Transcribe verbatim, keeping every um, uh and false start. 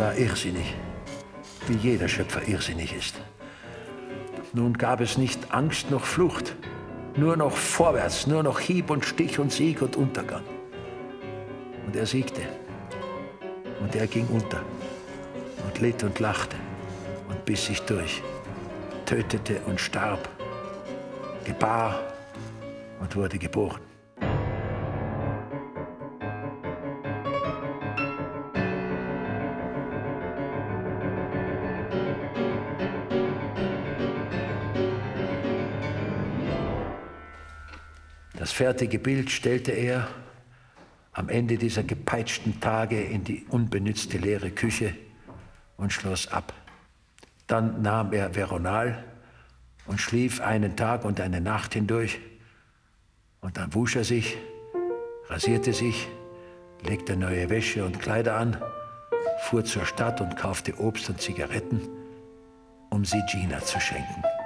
war irrsinnig, wie jeder Schöpfer irrsinnig ist. Nun gab es nicht Angst noch Flucht, nur noch vorwärts, nur noch Hieb und Stich und Sieg und Untergang. Und er siegte. Und er ging unter und litt und lachte und biss sich durch, tötete und starb, gebar und wurde geboren. Das fertige Bild stellte er am Ende dieser gepeitschten Tage in die unbenützte leere Küche und schloss ab. Dann nahm er Veronal und schlief einen Tag und eine Nacht hindurch. Und dann wusch er sich, rasierte sich, legte neue Wäsche und Kleider an, fuhr zur Stadt und kaufte Obst und Zigaretten, um sie Gina zu schenken.